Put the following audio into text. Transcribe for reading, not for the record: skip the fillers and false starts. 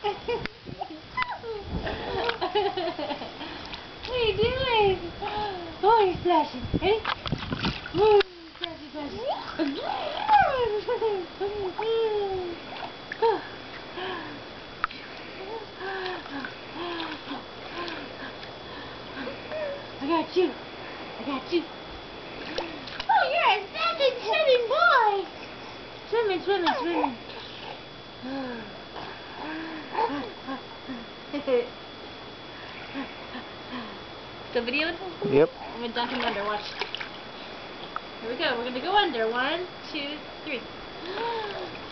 What are you doing? Oh, you're splashing. Ready? Woo, splashy, splashy. I got you. I got you. Oh, you're a savage swimming boy. Swimming, swimming, swimming. Still videoing? Yep. I'm gonna dunk him under. Watch. Here we go. We're gonna go under. 1, 2, 3.